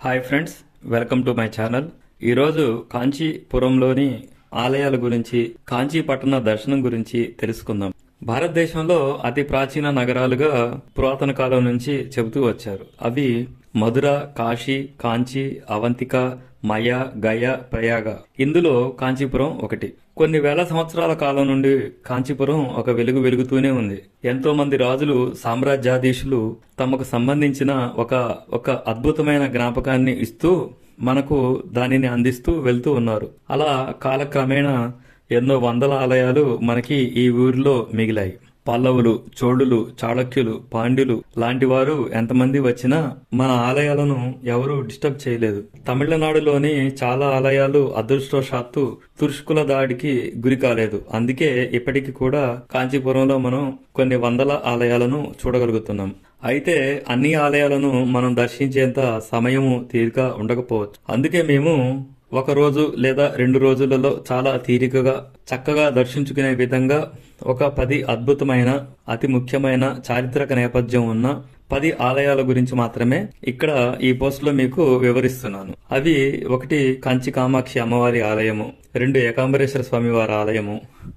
Hi friends, welcome to my channel. ఈరోజు కాంచీపురంలోని ఆలయాల గురించి, కాంచీ పట్టణ దర్శనం గురించి తెలుసుకుందాం. భారతదేశంలో అతి ప్రాచీన నగరాలుగా పురాతన కాలం నుంచి చెబుతూ వచ్చారు. అవి మధుర, కాశీ, కాంచీ, అవంతిక, మయ, గయ, ప్రయాగ. ఇందులో కాంచీపురం ఒకటి. కొన్ని వేల సంవత్సరాల కాలం నుండి కాంచీపురం ఒక వెలుగు వెలుగుతూనే ఉంది. ఎంతో మంది రాజులు, సామ్రాజ్యాధీశులు తమకు సంబంధించిన ఒక అద్భుతమైన జ్ఞాపకాన్ని ఇస్తూ మనకు దానిని అందిస్తూ వెళ్తూ ఉన్నారు. అలా కాలక్రమేణా ఎన్నో వందల ఆలయాలు మనకి ఈ ఊరిలో మిగిలాయి. పల్లవులు, చోళులు, చాళుక్యులు, పాండ్యులు లాంటి వారు ఎంతమంది వచ్చినా మన ఆలయాలను ఎవరూ డిస్టర్బ్ చేయలేదు. తమిళనాడులోని చాలా ఆలయాలు అదృష్టవశాత్తు తుర్ష్కుల దాడికి గురి కాలేదు. అందుకే ఇప్పటికి కూడా కాంచీపురంలో మనం కొన్ని వందల ఆలయాలను చూడగలుగుతున్నాం. అయితే అన్ని ఆలయాలను మనం దర్శించేంత సమయము, తీరిక ఉండకపోవచ్చు. అందుకే మేము ఒక రోజు లేదా 2 రోజులలో చాలా తీరికగా, చక్కగా దర్శించుకునే విధంగా ఒక 10 అద్భుతమైన, అతి ముఖ్యమైన చారిత్రక నేపథ్యం ఉన్న 10 ఆలయాల గురించి మాత్రమే ఇక్కడ ఈ పోస్ట్ లో మీకు వివరిస్తున్నాను. అవి: 1 కంచి కామాక్షి అమ్మవారి ఆలయము, 2 ఏకాంబరేశ్వర స్వామి వారి ఆలయము,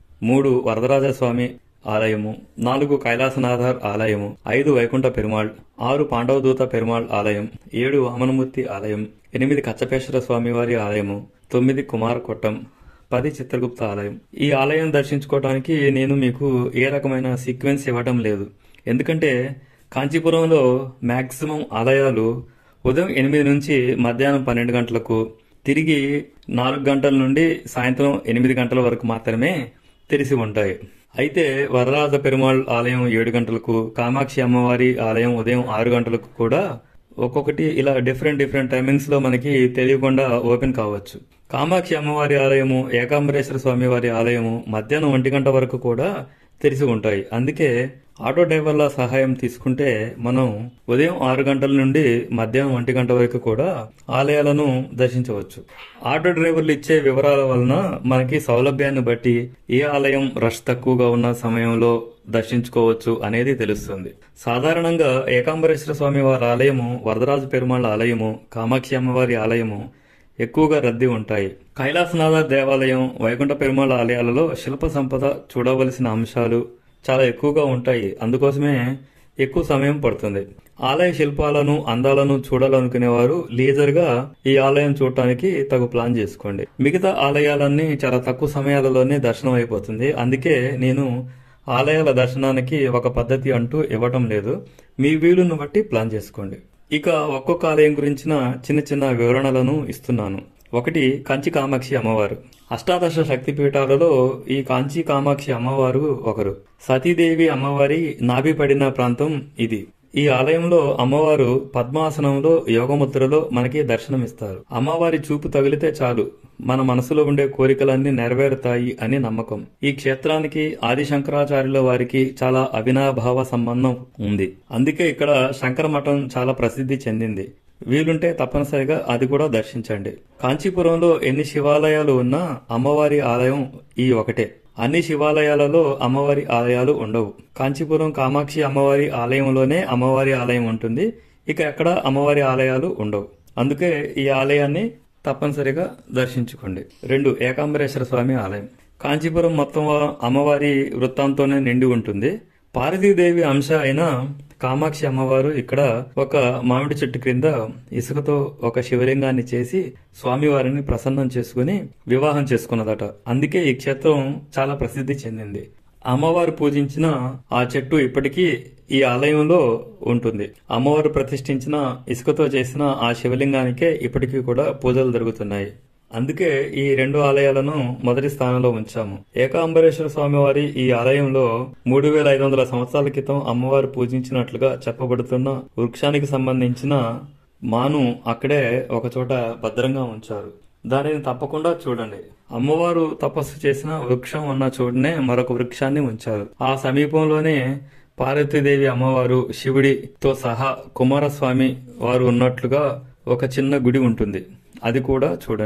3 వరదరాజ స్వామి ఆలయము, 4 కైలాసనాథర్ ఆలయము, 5 వైకుంఠ పెరుమాళ్, 6 పాండవదూత పెరుమాళ్ ఆలయం, 7 వామనమూర్తి ఆలయం, 8 కచ్చపేశ్వర స్వామి వారి ఆలయము, 9 కుమారకొట్టం, 10 చిత్రగుప్త ఆలయం. ఈ ఆలయం దర్శించుకోవడానికి నేను మీకు ఏ రకమైన సీక్వెన్స్ ఇవ్వడం లేదు. ఎందుకంటే కాంచీపురంలో మాక్సిమం ఆలయాలు ఉదయం 8 నుంచి మధ్యాహ్నం 12 గంటలకు, తిరిగి 4 గంటల నుండి సాయంత్రం 8 గంటల వరకు మాత్రమే తెరిచి ఉంటాయి. అయితే వరరాజ పెరుమాళ్ ఆలయం 7 గంటలకు, కామాక్షి అమ్మవారి ఆలయం ఉదయం 6 గంటలకు కూడా ఒక్కొక్కటి ఇలా డిఫరెంట్ టైమింగ్స్ లో మనకి తెలియకుండా ఓపెన్ కావచ్చు. కామాక్షి అమ్మవారి ఆలయము, ఏకాంబరేశ్వర స్వామి వారి ఆలయము మధ్యాహ్నం 1 గంట వరకు కూడా తెరిచి ఉంటాయి. అందుకే ఆటో డ్రైవర్ల సహాయం తీసుకుంటే మనం ఉదయం 6 గంటల నుండి మధ్యాహ్నం 1 గంట వరకు కూడా ఆలయాలను దర్శించవచ్చు. ఆటో డ్రైవర్లు ఇచ్చే వివరాల వలన మనకి సౌలభ్యాన్ని బట్టి ఏ ఆలయం రష్ తక్కువగా ఉన్న సమయంలో దర్శించుకోవచ్చు అనేది తెలుస్తుంది. సాధారణంగా ఏకాంబరేశ్వర స్వామి వారి ఆలయము, వరదరాజ పెరుమాళ్ ఆలయము, కామాక్షి అమ్మవారి ఆలయము ఎక్కువగా రద్దీ ఉంటాయి. కైలాసనాథ దేవాలయం, వైకుంఠ పెరుమాళ్ ఆలయాలలో శిల్ప సంపద, చూడవలసిన అంశాలు చాలా ఎక్కువగా ఉంటాయి. అందుకోసమే ఎక్కువ సమయం పడుతుంది. ఆలయ శిల్పాలను, అందాలను చూడాలనుకునేవారు లీజర్ గా ఈ ఆలయం చూడటానికి తగు ప్లాన్ చేసుకోండి. మిగతా ఆలయాలన్నీ చాలా తక్కువ సమయాలలోనే దర్శనం అయిపోతుంది. అందుకే నేను ఆలయాల దర్శనానికి ఒక పద్ధతి అంటూ ఇవ్వటం లేదు. మీ వీలును బట్టి ప్లాన్ చేసుకోండి. ఇక ఒక్కొక్క ఆలయం గురించిన చిన్న వివరణలను ఇస్తున్నాను. 1 కంచి కామాక్షి అమ్మవారు. అష్టాదశ శక్తిపీఠాలలో ఈ కాంచి కామాక్షి అమ్మవారు ఒకరు. సతీదేవి అమ్మవారి నాభి పడిన ప్రాంతం ఇది. ఈ ఆలయంలో అమ్మవారు పద్మాసనంలో యోగముద్రలో మనకి దర్శనమిస్తారు. అమ్మవారి చూపు తగిలితే చాలు మన మనసులో ఉండే కోరికలన్నీ నెరవేరుతాయి అని నమ్మకం. ఈ క్షేత్రానికి ఆది శంకరాచార్యుల వారికి చాలా అవినాభావ సంబంధం ఉంది. అందుకే ఇక్కడ శంకర మఠం చాలా ప్రసిద్ధి చెందింది. వీలుంటే తప్పనిసరిగా అది కూడా దర్శించండి. కాంచీపురంలో ఎన్ని శివాలయాలు ఉన్నా అమ్మవారి ఆలయం ఈ ఒకటే. అన్ని శివాలయాలలో అమ్మవారి ఆలయాలు ఉండవు. కాంచీపురం కామాక్షి అమ్మవారి ఆలయంలోనే అమ్మవారి ఆలయం ఉంటుంది. ఇక ఎక్కడ అమ్మవారి ఆలయాలు ఉండవు. అందుకే ఈ ఆలయాన్ని తప్పనిసరిగా దర్శించుకోండి. 2 ఏకాంబరేశ్వర స్వామి ఆలయం. కాంచీపురం మొత్తం అమ్మవారి వృత్తాంతోనే నిండి ఉంటుంది. పార్వతీదేవి అంశ అయిన కామాక్షి అమ్మవారు ఇక్కడ ఒక మామిడి చెట్టు క్రింద ఇసుకతో ఒక శివలింగాన్ని చేసి స్వామివారిని ప్రసన్నం చేసుకుని వివాహం చేసుకున్నదట. అందుకే ఈ క్షేత్రం చాలా ప్రసిద్ధి చెందింది. అమ్మవారు పూజించిన ఆ చెట్టు ఇప్పటికీ ఈ ఆలయంలో ఉంటుంది. అమ్మవారు ప్రతిష్ఠించిన ఇసుకతో చేసిన ఆ శివలింగానికే ఇప్పటికీ కూడా పూజలు జరుగుతున్నాయి. అందుకే ఈ 2 ఆలయాలను మొదటి స్థానంలో ఉంచాము. ఏకాంబరేశ్వర స్వామి వారి ఈ ఆలయంలో 3500 సంవత్సరాల క్రితం అమ్మవారు పూజించినట్లుగా చెప్పబడుతున్న వృక్షానికి సంబంధించిన మాను అక్కడే ఒకచోట భద్రంగా ఉంచారు. దానిని తప్పకుండా చూడండి. అమ్మవారు తపస్సు చేసిన వృక్షం ఉన్న చోటనే మరొక వృక్షాన్ని ఉంచారు. ఆ సమీపంలోనే పార్వతీదేవి అమ్మవారు, శివుడితో సహా కుమారస్వామి వారు ఉన్నట్లుగా ఒక చిన్న గుడి ఉంటుంది. అది కూడా చూడండి.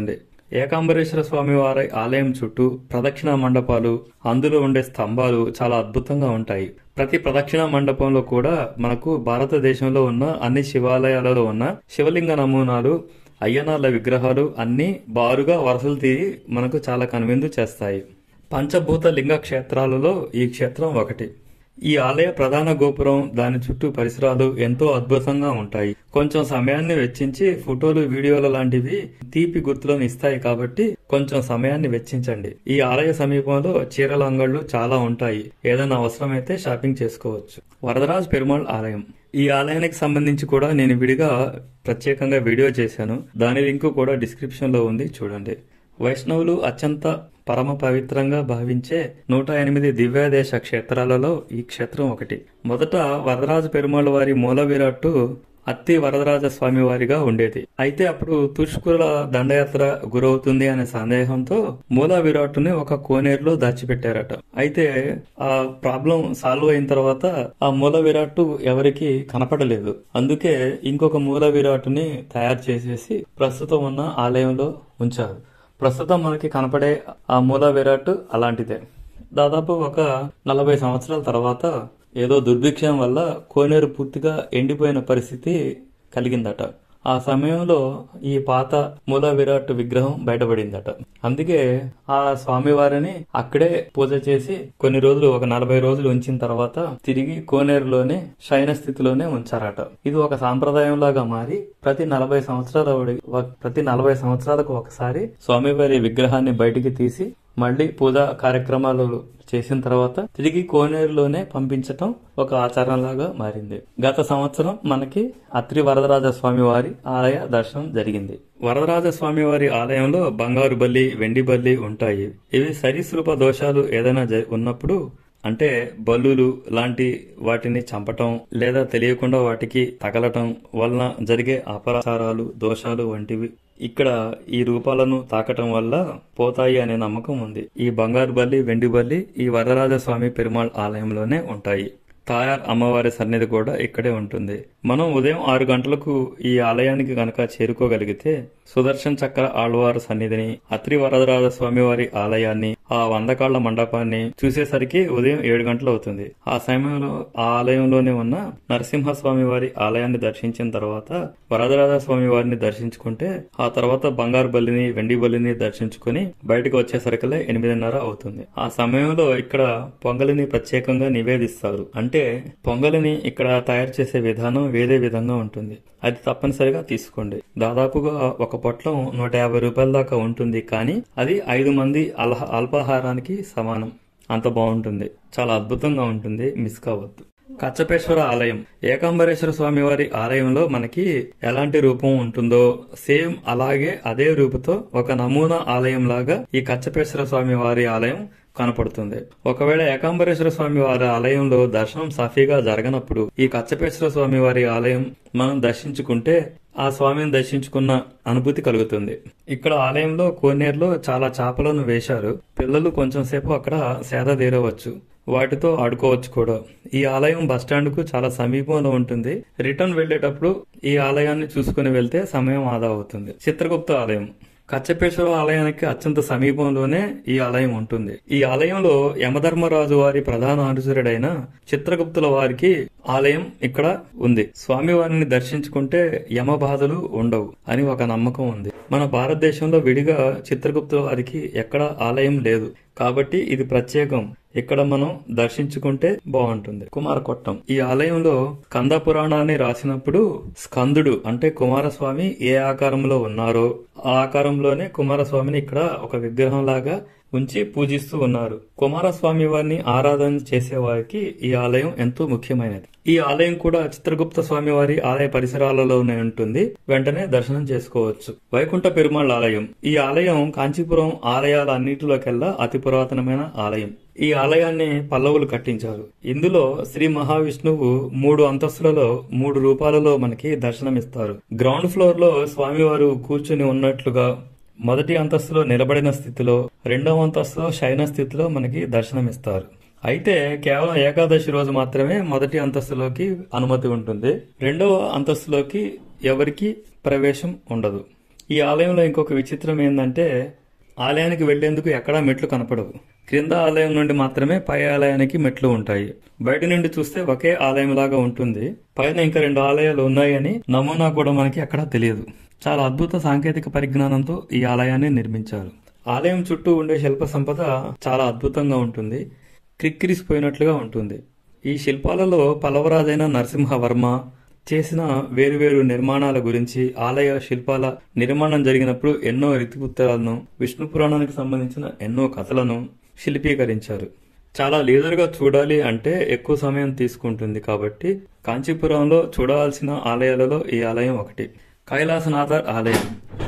ఏకాంబరేశ్వర స్వామి వారి ఆలయం చుట్టూ ప్రదక్షిణ మండపాలు, అందులో ఉండే స్తంభాలు చాలా అద్భుతంగా ఉంటాయి. ప్రతి ప్రదక్షిణ మండపంలో కూడా మనకు భారతదేశంలో ఉన్న అన్ని శివాలయాలలో ఉన్న శివలింగ నమూనాలు, అయ్యనార్ల విగ్రహాలు అన్ని బారుగా వరుసలు తీరి మనకు చాలా కనువిందు చేస్తాయి. పంచభూత లింగ క్షేత్రాలలో ఈ క్షేత్రం ఒకటి. ఈ ఆలయ ప్రధాన గోపురం, దాని చుట్టూ పరిసరాలు ఎంతో అద్భుతంగా ఉంటాయి. కొంచెం సమయాన్ని వెచ్చించి ఫోటోలు, వీడియోలు లాంటివి తీపి గుర్తులను ఇస్తాయి కాబట్టి కొంచెం సమయాన్ని వెచ్చించండి. ఈ ఆలయ సమీపంలో చీరల అంగళ్ళు చాలా ఉంటాయి. ఏదైనా అవసరమైతే షాపింగ్ చేసుకోవచ్చు. వరదరాజ్ పెరుమాళ్ ఆలయం. ఈ ఆలయానికి సంబంధించి కూడా నేను విడిగా ప్రత్యేకంగా వీడియో చేశాను. దాని లింక్ కూడా డిస్క్రిప్షన్ లో ఉంది, చూడండి. వైష్ణవులు అత్యంత పరమ పవిత్రంగా భావించే 108 దివ్యాదేశ క్షేత్రాలలో ఈ క్షేత్రం ఒకటి. మొదట వరదరాజ పెరుమాళ్ వారి మూల విరాట్టు అత్తి వరదరాజ స్వామి వారిగా ఉండేది. అయితే అప్పుడు తుష్కుల దండయాత్ర గురవుతుంది అనే సందేహంతో మూల విరాట్టుని ఒక కోనేరులో దాచిపెట్టారట. అయితే ఆ ప్రాబ్లం సాల్వ్ అయిన తర్వాత ఆ మూల విరాట్టు ఎవరికి కనపడలేదు. అందుకే ఇంకొక మూల విరాట్టుని తయారు చేసేసి ప్రస్తుతం ఉన్న ఆలయంలో ఉంచారు. ప్రస్తుతం మనకి కనపడే ఆ మూల విరాట్ అలాంటిదే. దాదాపు ఒక 40 సంవత్సరాల తర్వాత ఏదో దుర్భిక్షం వల్ల కోనేరు పూర్తిగా ఎండిపోయిన పరిస్థితి కలిగిందట. ఆ సమయంలో ఈ పాత మూల విరాట్ విగ్రహం బయటపడిందట. అందుకే ఆ స్వామివారిని అక్కడే పూజ చేసి కొన్ని రోజులు, ఒక 40 రోజులు ఉంచిన తర్వాత తిరిగి కోనేరులోనే శయన స్థితిలోనే ఉంచారట. ఇది ఒక సాంప్రదాయం లాగా మారి ప్రతి 40 సంవత్సరాలకు ఒకసారి స్వామివారి విగ్రహాన్ని బయటికి తీసి మళ్లీ పూజా కార్యక్రమాలు చేసిన తర్వాత తిరిగి కోనేరులోనే పంపించటం ఒక ఆచారంలాగా మారింది. గత సంవత్సరం మనకి అత్రి వరదరాజ స్వామి వారి ఆలయ దర్శనం జరిగింది. వరదరాజ స్వామి వారి ఆలయంలో బంగారు బల్లి, వెండి బల్లి ఉంటాయి. ఇవి సరీసృప దోషాలు ఏదైనా ఉన్నప్పుడు, అంటే బల్లులు లాంటి వాటిని చంపటం లేదా తెలియకుండా వాటికి తగలటం వలన జరిగే అపరాచారాలు, దోషాలు వంటివి ఇక్కడ ఈ రూపాలను తాకటం వల్ల పోతాయి అనే నమ్మకం ఉంది. ఈ బంగారు బల్లి, వెండి బల్లి ఈ వరదరాజ స్వామి పెరుమాళ్ ఆలయంలోనే ఉంటాయి. తాయార్ అమ్మవారి సన్నిధి కూడా ఇక్కడే ఉంటుంది. మనం ఉదయం 6 గంటలకు ఈ ఆలయానికి గనక చేరుకోగలిగితే సుదర్శన్ చక్ర ఆళ్వారు సన్నిధిని, అత్రి వరదరాజ స్వామి వారి ఆలయాన్ని, ఆ 100 కాళ్ల మండపాన్ని చూసేసరికి ఉదయం 7 గంటలు అవుతుంది. ఆ సమయంలో ఆ ఆలయంలోనే ఉన్న నరసింహస్వామి వారి ఆలయాన్ని దర్శించిన తర్వాత వరదరాజ స్వామి వారిని దర్శించుకుంటే ఆ తర్వాత బంగారు బల్లిని, వెండి బల్లిని దర్శించుకుని బయటకు వచ్చేసరికలే 8:30 అవుతుంది. ఆ సమయంలో ఇక్కడ పొంగలిని ప్రత్యేకంగా నివేదిస్తారు. అంటే పొంగలిని ఇక్కడ తయారు చేసే విధానం వేరే విధంగా ఉంటుంది. అది తప్పనిసరిగా తీసుకోండి. దాదాపుగా ఒక పొట్లం 150 రూపాయల దాకా ఉంటుంది. కానీ అది 5 మంది అల్పాహారానికి సమానం. అంత బాగుంటుంది, చాలా అద్భుతంగా ఉంటుంది, మిస్ కావద్దు. కచ్చపేశ్వర ఆలయం. ఏకాంబరేశ్వర స్వామి వారి ఆలయంలో మనకి ఎలాంటి రూపం ఉంటుందో సేమ్ అలాగే అదే రూపుతో ఒక నమూనా ఆలయం లాగా ఈ కచ్చపేశ్వర స్వామి వారి ఆలయం కనపడుతుంది. ఒకవేళ ఏకాంబరేశ్వర స్వామి వారి ఆలయంలో దర్శనం సాఫీగా జరగనప్పుడు ఈ కచ్చపేశ్వర స్వామి వారి ఆలయం మనం దర్శించుకుంటే ఆ స్వామిని దర్శించుకున్న అనుభూతి కలుగుతుంది. ఇక్కడ ఆలయంలో కోనేరులో చాలా చేపలను వేశారు. పిల్లలు కొంచెం సేపు అక్కడ సేద తీరవచ్చు, వాటితో ఆడుకోవచ్చు కూడా. ఈ ఆలయం బస్టాండ్ కు చాలా సమీపంలో ఉంటుంది. రిటర్న్ వెళ్లేటప్పుడు ఈ ఆలయాన్ని చూసుకుని వెళ్తే సమయం ఆదా అవుతుంది. చిత్రగుప్త ఆలయం. కచ్చపేశ్వర ఆలయానికి అత్యంత సమీపంలోనే ఈ ఆలయం ఉంటుంది. ఈ ఆలయంలో యమధర్మరాజు వారి ప్రధాన అనుచరుడైన చిత్రగుప్తుల వారికి ఆలయం ఇక్కడ ఉంది. స్వామివారిని దర్శించుకుంటే యమ బాధలు ఉండవు అని ఒక నమ్మకం ఉంది. మన భారతదేశంలో విడిగా చిత్రగుప్తుల వారికి ఎక్కడ ఆలయం లేదు కాబట్టి ఇది ప్రత్యేకం. ఇక్కడ మనం దర్శించుకుంటే బాగుంటుంది. కుమారకొట్టం. ఈ ఆలయంలో స్కంద పురాణాన్ని రాసినప్పుడు స్కందుడు అంటే కుమారస్వామి ఏ ఆకారంలో ఉన్నారో ఆ ఆకారంలోనే కుమారస్వామిని ఇక్కడ ఒక విగ్రహం లాగా ఉంచి పూజిస్తూ ఉన్నారు. కుమారస్వామి వారిని ఆరాధన చేసే వారికి ఈ ఆలయం ఎంతో ముఖ్యమైనది. ఈ ఆలయం కూడా చిత్రగుప్త స్వామి వారి ఆలయ పరిసరాలలోనే ఉంటుంది. వెంటనే దర్శనం చేసుకోవచ్చు. వైకుంఠ పెరుమాళ్ ఆలయం. ఈ ఆలయం కాంచీపురం ఆలయాలన్నిటిలోకెల్లా అతి పురాతనమైన ఆలయం. ఈ ఆలయాన్ని పల్లవులు కట్టించారు. ఇందులో శ్రీ మహావిష్ణువు 3 అంతస్తులలో 3 రూపాలలో మనకి దర్శనమిస్తారు. గ్రౌండ్ ఫ్లోర్ లో స్వామివారు కూర్చుని ఉన్నట్లుగా, మొదటి అంతస్తులో నిలబడిన స్థితిలో, 2వ అంతస్తులో శయన స్థితిలో మనకి దర్శనమిస్తారు. అయితే కేవలం ఏకాదశి రోజు మాత్రమే మొదటి అంతస్తులోకి అనుమతి ఉంటుంది. 2వ అంతస్తులోకి ఎవరికి ప్రవేశం ఉండదు. ఈ ఆలయంలో ఇంకొక విచిత్రం ఏంటంటే ఆలయానికి వెళ్లేందుకు ఎక్కడా మెట్లు కనపడవు. క్రింద ఆలయం నుండి మాత్రమే పై ఆలయానికి మెట్లు ఉంటాయి. బయట నుండి చూస్తే ఒకే ఆలయం లాగా ఉంటుంది. పైన ఇంకా 2 ఆలయాలు ఉన్నాయని నమూనా కూడా మనకి ఎక్కడా తెలియదు. చాలా అద్భుత సాంకేతిక పరిజ్ఞానంతో ఈ ఆలయాన్ని నిర్మించారు. ఆలయం చుట్టూ ఉండే శిల్ప సంపద చాలా అద్భుతంగా ఉంటుంది. క్రిక్కిరిసిపోయినట్లుగా ఉంటుంది. ఈ శిల్పాలలో పల్లవరాజైన నరసింహవర్మ చేసిన వేరువేరు నిర్మాణాల గురించి, ఆలయ శిల్పాల నిర్మాణం జరిగినప్పుడు ఎన్నో రీతిపుత్రాలను, విష్ణు పురాణానికి సంబంధించిన ఎన్నో కథలను శిల్పీకరించారు. చాలా లేజర్గా చూడాలి అంటే ఎక్కువ సమయం తీసుకుంటుంది. కాబట్టి కాంచీపురంలో చూడాల్సిన ఆలయాలలో ఈ ఆలయం ఒకటి. కైలాసనాథర్ ఆలయం.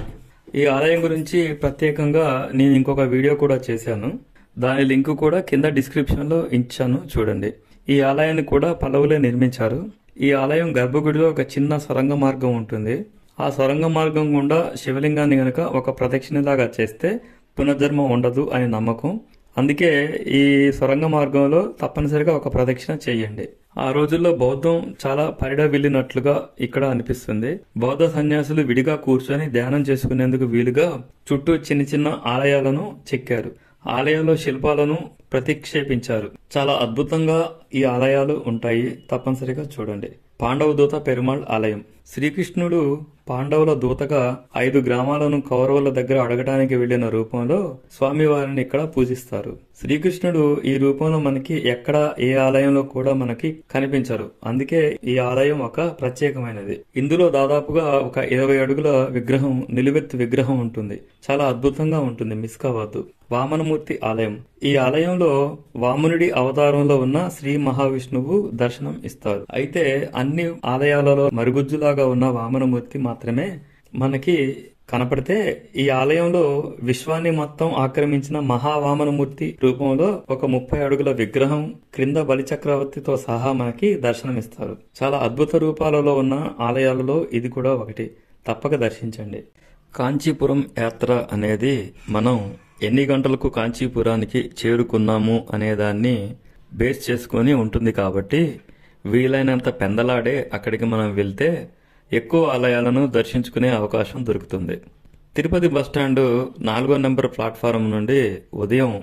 ఈ ఆలయం గురించి ప్రత్యేకంగా నేను ఇంకొక వీడియో కూడా చేశాను. దాని లింక్ కూడా కింద డిస్క్రిప్షన్లో ఇచ్చాను, చూడండి. ఈ ఆలయాన్ని కూడా పల్లవులే నిర్మించారు. ఈ ఆలయం గర్భగుడిలో ఒక చిన్న సొరంగ మార్గం ఉంటుంది. ఆ సొరంగ మార్గం గుండా శివలింగాన్ని గనక ఒక ప్రదక్షిణలాగా చేస్తే పునర్జన్మ ఉండదు అని నమ్మకం. అందుకే ఈ సొరంగ మార్గంలో తప్పనిసరిగా ఒక ప్రదక్షిణ చేయండి. ఆ రోజుల్లో బౌద్ధం చాలా పరిడవిల్లినట్లుగా ఇక్కడ అనిపిస్తుంది. బౌద్ధ సన్యాసులు విడిగా కూర్చొని ధ్యానం చేసుకునేందుకు వీలుగా చుట్టూ చిన్న చిన్న ఆలయాలను చెక్కారు. ఆలయంలో శిల్పాలను ప్రతిక్షేపించారు. చాలా అద్భుతంగా ఈ ఆలయాలు ఉంటాయి. తప్పనిసరిగా చూడండి. పాండవ దూత పెరుమాళ్ ఆలయం. శ్రీకృష్ణుడు పాండవుల దూతగా 5 గ్రామాలను కౌరవుల దగ్గర అడగటానికి వెళ్లిన రూపంలో స్వామివారిని ఇక్కడ పూజిస్తారు. శ్రీకృష్ణుడు ఈ రూపంలో మనకి ఎక్కడ ఏ ఆలయంలో కూడా మనకి కనిపించరు. అందుకే ఈ ఆలయం ఒక ప్రత్యేకమైనది. ఇందులో దాదాపుగా ఒక 20 అడుగుల విగ్రహం, నిలువెత్తు విగ్రహం ఉంటుంది. చాలా అద్భుతంగా ఉంటుంది, మిస్ కావద్దు. వామనమూర్తి ఆలయం. ఈ ఆలయంలో వామనుడి అవతారంలో ఉన్న శ్రీ మహావిష్ణువు దర్శనం ఇస్తారు. అయితే అన్ని ఆలయాలలో మరుగుజ్జులాగా ఉన్న వామనమూర్తి మాత్రమే మనకి కనపడితే, ఈ ఆలయంలో విశ్వాన్ని మొత్తం ఆక్రమించిన మహావామనమూర్తి రూపంలో ఒక 30 అడుగుల విగ్రహం క్రింద బలిచక్రవర్తితో సహా మనకి దర్శనమిస్తారు. చాలా అద్భుత రూపాలలో ఉన్న ఆలయాలలో ఇది కూడా ఒకటి. తప్పక దర్శించండి. కాంచీపురం యాత్ర అనేది మనం ఎన్ని గంటలకు కాంచీపురానికి చేరుకున్నాము అనేదాన్ని బేస్ చేసుకుని ఉంటుంది. కాబట్టి వీలైనంత పెందలాడే అక్కడికి మనం వెళ్తే ఎక్కువ ఆలయాలను దర్శించుకునే అవకాశం దొరుకుతుంది. తిరుపతి బస్టాండ్ 4వ నెంబర్ ప్లాట్ఫారం నుండి ఉదయం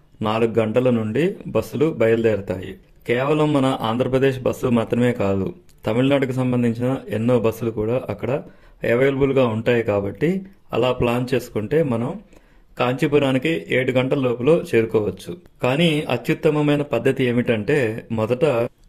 4 గంటల నుండి బస్సులు బయలుదేరతాయి. కేవలం మన ఆంధ్రప్రదేశ్ బస్సు మాత్రమే కాదు, తమిళనాడుకు సంబంధించిన ఎన్నో బస్సులు కూడా అక్కడ అవైలబుల్గా ఉంటాయి. కాబట్టి అలా ప్లాన్ చేసుకుంటే మనం కాంచీపురానికి 7 గంటల లోపల చేరుకోవచ్చు. కానీ అత్యుత్తమమైన పద్ధతి ఏమిటంటే, మొదట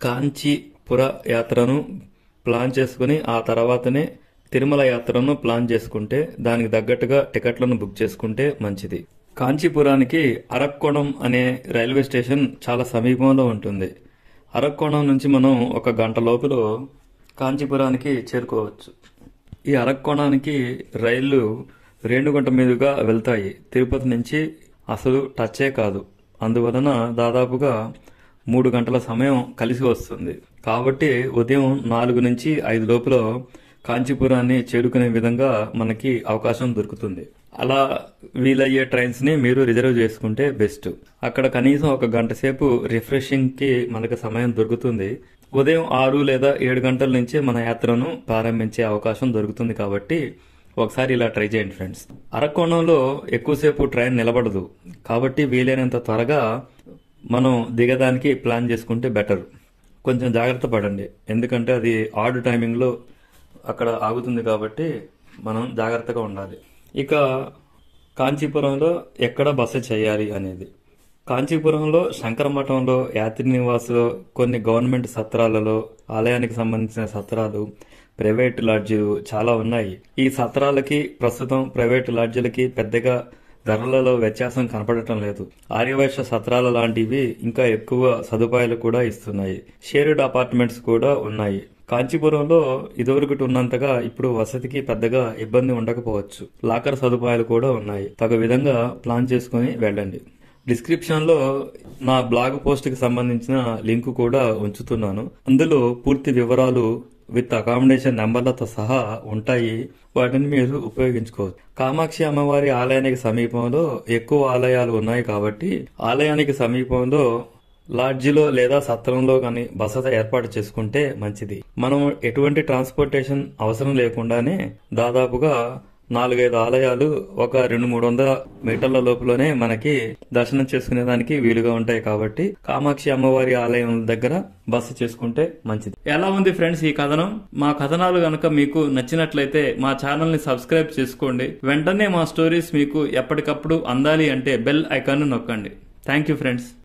కాంచీపుర యాత్రను ప్లాన్ చేసుకుని ఆ తర్వాతనే తిరుమల యాత్రను ప్లాన్ చేసుకుంటే, దానికి తగ్గట్టుగా టికెట్లను బుక్ చేసుకుంటే మంచిది. కాంచీపురానికి అరక్కోణం అనే రైల్వే స్టేషన్ చాలా సమీపంలో ఉంటుంది. అరక్కోణం నుంచి మనం 1 గంట లోపల కాంచీపురానికి చేరుకోవచ్చు. ఈ అరక్కోణానికి రైళ్లు రేణుగుంట మీదుగా వెళ్తాయి. తిరుపతి నుంచి అసలు టచ్చే కాదు. అందువలన దాదాపుగా 3 గంటల సమయం కలిసి వస్తుంది. కాబట్టి ఉదయం 4 నుంచి 5 లోపల కాంచీపురాన్ని చేరుకునే విధంగా మనకి అవకాశం దొరుకుతుంది. అలా వీలయ్యే ట్రైన్స్ ని మీరు రిజర్వ్ చేసుకుంటే బెస్ట్. అక్కడ కనీసం 1 గంట సేపు రిఫ్రెషింగ్ కి మనకు సమయం దొరుకుతుంది. ఉదయం 6 లేదా 7 గంటల నుంచే మన యాత్రను ప్రారంభించే అవకాశం దొరుకుతుంది. కాబట్టి ఒకసారి ఇలా ట్రై చేయండి ఫ్రెండ్స్. అరక్కోణంలో ఎక్కువసేపు ట్రైన్ నిలబడదు. కాబట్టి వీలైనంత త్వరగా మనం దిగడానికి ప్లాన్ చేసుకుంటే బెటర్. కొంచెం జాగ్రత్త పడండి, ఎందుకంటే అది ఆడ్ టైమింగ్లో అక్కడ ఆగుతుంది. కాబట్టి మనం జాగ్రత్తగా ఉండాలి. ఇక కాంచీపురంలో ఎక్కడ బస చేయాలి అనేది. కాంచీపురంలో శంకరమఠంలో, యాత్రి నివాసులో, కొన్ని గవర్నమెంట్ సత్రాలలో, ఆలయానికి సంబంధించిన సత్రాలు, ప్రైవేట్ లాడ్జీలు చాలా ఉన్నాయి. ఈ సత్రాలకి ప్రస్తుతం ప్రైవేట్ లాడ్జీలకి పెద్దగా ధరలలో వ్యత్యాసం కనపడటం లేదు. ఆర్యవైశ్య సత్రాల లాంటివి ఇంకా ఎక్కువ సదుపాయాలు కూడా ఇస్తున్నాయి. షేర్డ్ అపార్ట్మెంట్స్ కూడా ఉన్నాయి. కాంచీపురంలో ఇదివరకటి ఉన్నంతగా ఇప్పుడు వసతికి పెద్దగా ఇబ్బంది ఉండకపోవచ్చు. లాకర్ సదుపాయాలు కూడా ఉన్నాయి. తగు విధంగా ప్లాన్ చేసుకుని వెళ్ళండి. డిస్క్రిప్షన్ లో నా బ్లాగ్ పోస్ట్ కి సంబంధించిన లింక్ కూడా ఉంచుతున్నాను. అందులో పూర్తి వివరాలు విత్ అకామిడేషన్ నెంబర్లతో సహా ఉంటాయి. వాటిని మీరు ఉపయోగించుకోవచ్చు. కామాక్షి అమ్మవారి ఆలయానికి సమీపంలో ఎక్కువ ఆలయాలు ఉన్నాయి. కాబట్టి ఆలయానికి సమీపంలో లాడ్జిలో లేదా సత్రంలో కానీ బస ఏర్పాటు చేసుకుంటే మంచిది. మనం ఎటువంటి ట్రాన్స్పోర్టేషన్ అవసరం లేకుండానే దాదాపుగా 4-5 ఆలయాలు ఒక 200-300 మీటర్ల లోపులోనే మనకి దర్శనం చేసుకునేదానికి వీలుగా ఉంటాయి కాబట్టి కామాక్షి అమ్మవారి ఆలయం దగ్గర బస చేసుకుంటే మంచిది. ఎలా ఉంది ఫ్రెండ్స్ ఈ కథనం? మా కథనాలు గనక మీకు నచ్చినట్లయితే మా ఛానల్ ని సబ్స్క్రైబ్ చేసుకోండి. వెంటనే మా స్టోరీస్ మీకు ఎప్పటికప్పుడు అందాలి అంటే బెల్ ఐకాన్ నొక్కండి. Thank you friends.